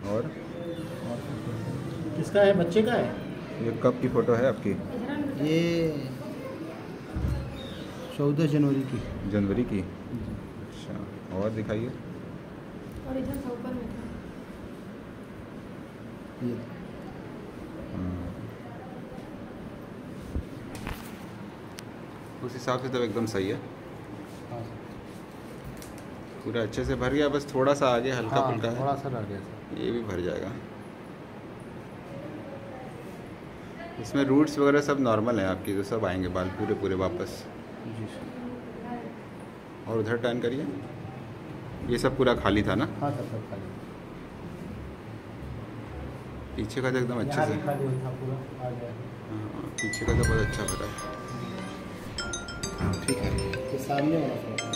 और किसका है, बच्चे का है? ये कब की फ़ोटो है आपकी? ये 14 जनवरी की। जनवरी की? अच्छा, और दिखाइए। और इधर था ऊपर में था। ये उस हिसाब से तो एकदम सही है, हाँ पूरा अच्छे से भर गया, बस थोड़ा सा आगे हल्का हाँ, फुल्का थोड़ा है, सा रह गया सर। ये भी भर जाएगा। इसमें रूट्स वगैरह सब नॉर्मल है आपकी, तो सब आएंगे बाल पूरे पूरे वापस। जी सर। और उधर टर्न करिए, ये सब पूरा खाली था ना? हाँ सर, सब खाली। पीछे का तो एकदम अच्छे यहाँ से, भी खाली था पूरा, आ गया। हाँ पीछे का तो बहुत अच्छा भरा है। ठीक है। ये सामने वाला सर।